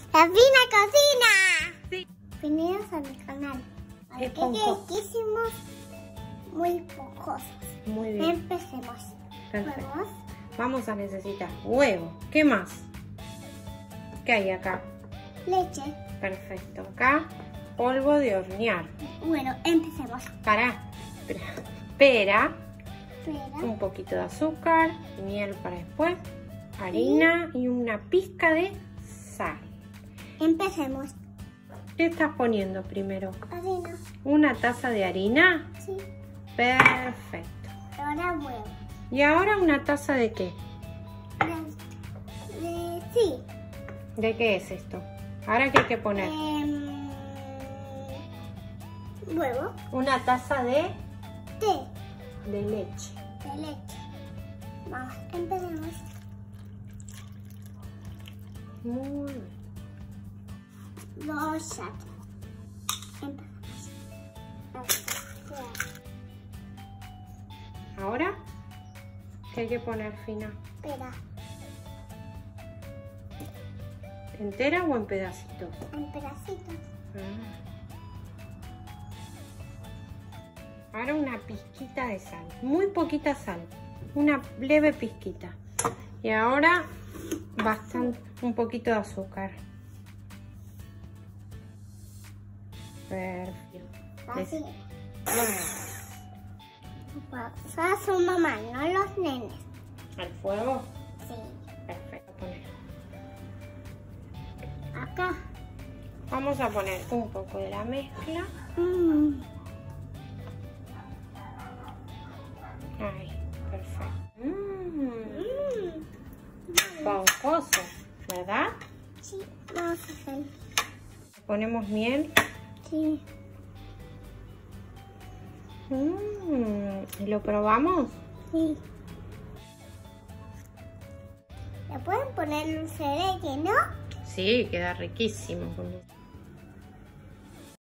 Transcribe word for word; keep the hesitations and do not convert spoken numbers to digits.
¡La Fina Cocina! Sí. Bienvenidos a mi canal. Aquí que hicimos muy pocos. Muy bien. Empecemos. Perfecto. Huevos. Vamos a necesitar huevo. ¿Qué más? ¿Qué hay acá? Leche. Perfecto. Acá, polvo de hornear. Bueno, empecemos. Para. Espera. Pera. Espera. Un poquito de azúcar. Miel para después. Harina y una pizca de sal. Empecemos. ¿Qué estás poniendo primero? Harina. ¿Una taza de harina? Sí. Perfecto. Ahora huevo. ¿Y ahora una taza de qué? De, de, sí. ¿De qué es esto? ¿Ahora qué hay que poner? Eh, huevo. Una taza de, Té. de leche. De leche. Vamos, empecemos. Muy bien. Dos shots. Empezamos. ¿Ahora? ¿Qué hay que poner, Fina? Espera, ¿Entera o en pedacitos? en pedacitos. Ah. Ahora una pizquita de sal. Muy poquita sal. Una leve pizquita. Y ahora bastante, un poquito de azúcar. Perfecto. Así. Des- Pasa a su mamá, no los nenes. ¿Al fuego? Sí. Perfecto. Poner. Acá. Vamos a poner un poco de la mezcla. Mm. Ahí, perfecto. Mmm, Mm. esponjoso, ¿verdad? Sí, vamos a hacer. Ponemos miel. Sí. Mmm, ¿y lo probamos? Sí. ¿Le pueden poner dulce de leche, no? Sí, queda riquísimo con